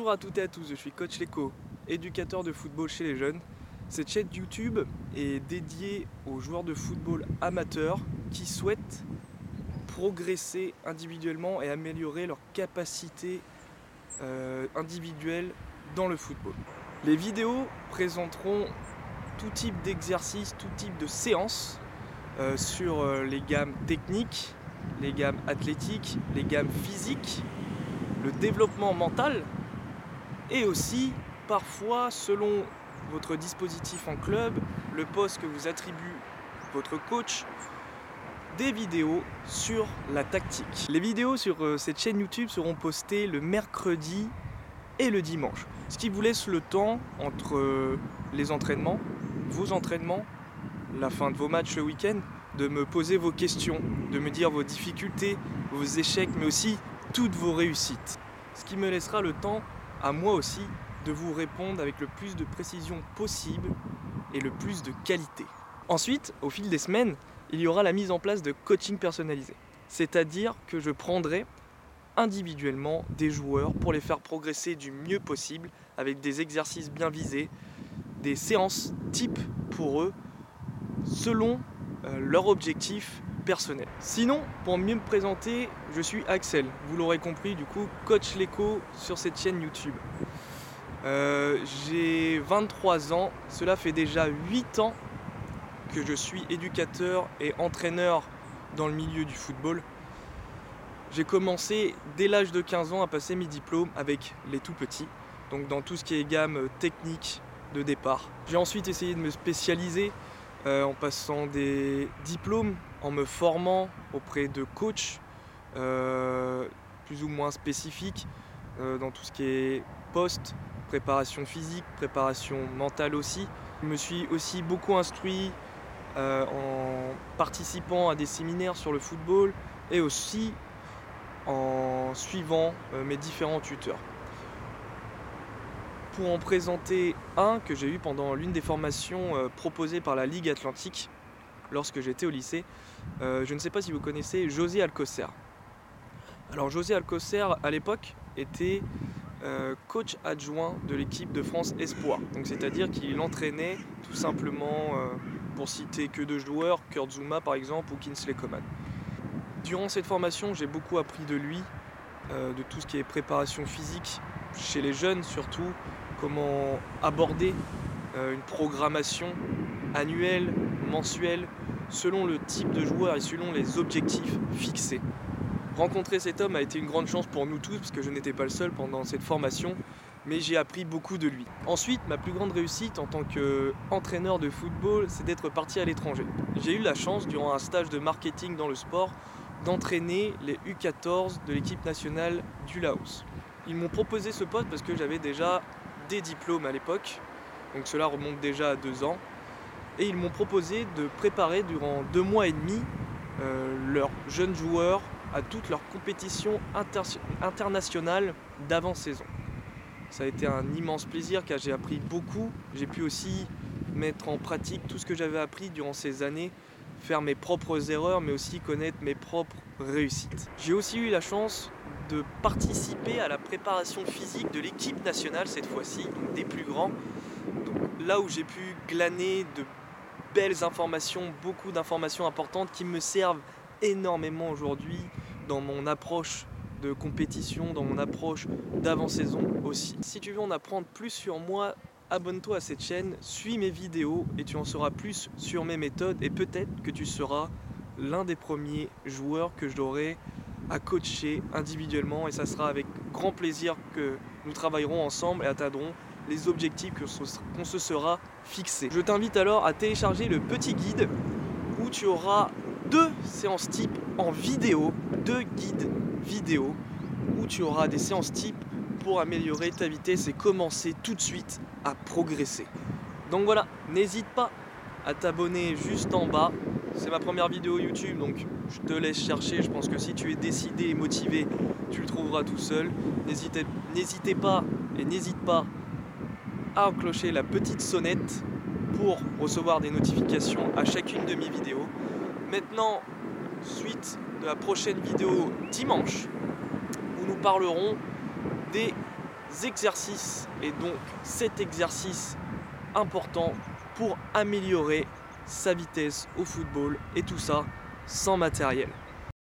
Bonjour à toutes et à tous, je suis Coach Leko, éducateur de football chez les jeunes. Cette chaîne YouTube est dédiée aux joueurs de football amateurs qui souhaitent progresser individuellement et améliorer leurs capacités individuelles dans le football. Les vidéos présenteront tout type d'exercices, tout type de séances sur les gammes techniques, les gammes athlétiques, les gammes physiques, le développement mental et aussi parfois selon votre dispositif en club, le poste que vous attribue votre coach, des vidéos sur la tactique. Les vidéos sur cette chaîne YouTube seront postées le mercredi et le dimanche, ce qui vous laisse le temps entre les entraînements, vos entraînements, la fin de vos matchs le week-end, de me poser vos questions, de me dire vos difficultés, vos échecs, mais aussi toutes vos réussites. Ce qui me laissera le temps, à moi aussi, de vous répondre avec le plus de précision possible et le plus de qualité. Ensuite, au fil des semaines, il y aura la mise en place de coaching personnalisé. C'est-à-dire que je prendrai individuellement des joueurs pour les faire progresser du mieux possible avec des exercices bien visés, des séances type pour eux, selon leur objectif personnel. Sinon, pour mieux me présenter, je suis Axel, vous l'aurez compris, du coup, Coach Leko sur cette chaîne YouTube. J'ai 23 ans, cela fait déjà 8 ans que je suis éducateur et entraîneur dans le milieu du football. J'ai commencé dès l'âge de 15 ans à passer mes diplômes avec les tout petits, donc dans tout ce qui est gamme technique de départ. J'ai ensuite essayé de me spécialiser en passant des diplômes, en me formant auprès de coachs plus ou moins spécifiques dans tout ce qui est poste, préparation physique, préparation mentale aussi. Je me suis aussi beaucoup instruit en participant à des séminaires sur le football et aussi en suivant mes différents tuteurs. Pour en présenter un que j'ai eu pendant l'une des formations proposées par la Ligue Atlantique lorsque j'étais au lycée, je ne sais pas si vous connaissez José Alcocer. Alors José Alcocer à l'époque était coach adjoint de l'équipe de France Espoir, donc c'est-à-dire qu'il entraînait tout simplement, pour citer que deux joueurs, Kurt Zouma par exemple ou Kingsley Coman. Durant cette formation, j'ai beaucoup appris de lui, de tout ce qui est préparation physique chez les jeunes surtout, comment aborder une programmation annuelle, mensuelle, selon le type de joueur et selon les objectifs fixés. Rencontrer cet homme a été une grande chance pour nous tous, parce que je n'étais pas le seul pendant cette formation, mais j'ai appris beaucoup de lui. Ensuite, ma plus grande réussite en tant qu'entraîneur de football, c'est d'être parti à l'étranger. J'ai eu la chance, durant un stage de marketing dans le sport, d'entraîner les U14 de l'équipe nationale du Laos. Ils m'ont proposé ce poste parce que j'avais déjà des diplômes à l'époque, donc cela remonte déjà à 2 ans, et ils m'ont proposé de préparer durant 2 mois et demi leurs jeunes joueurs à toutes leurs compétitions internationales d'avant-saison. Ça a été un immense plaisir car j'ai appris beaucoup. J'ai pu aussi mettre en pratique tout ce que j'avais appris durant ces années, faire mes propres erreurs mais aussi connaître mes propres réussites. J'ai aussi eu la chance de participer à la préparation physique de l'équipe nationale cette fois-ci, donc des plus grands. Donc, là où j'ai pu glaner de belles informations, beaucoup d'informations importantes qui me servent énormément aujourd'hui dans mon approche de compétition, dans mon approche d'avant-saison aussi. Si tu veux en apprendre plus sur moi, abonne-toi à cette chaîne, suis mes vidéos et tu en sauras plus sur mes méthodes et peut-être que tu seras l'un des premiers joueurs que j'aurai à coacher individuellement et ça sera avec grand plaisir que nous travaillerons ensemble et atteindrons les objectifs qu'on se sera fixés. Je t'invite alors à télécharger le petit guide où tu auras 2 séances types en vidéo, 2 guides vidéo où tu auras des séances types pour améliorer ta vitesse et commencer tout de suite à progresser. Donc voilà, n'hésite pas à t'abonner juste en bas. C'est ma première vidéo YouTube, donc je te laisse chercher. Je pense que si tu es décidé et motivé, tu le trouveras tout seul. N'hésite pas à enclencher la petite sonnette pour recevoir des notifications à chacune de mes vidéos. Maintenant, suite de la prochaine vidéo dimanche, où nous parlerons des exercices et donc cet exercice important pour améliorer sa vitesse au football et tout ça sans matériel.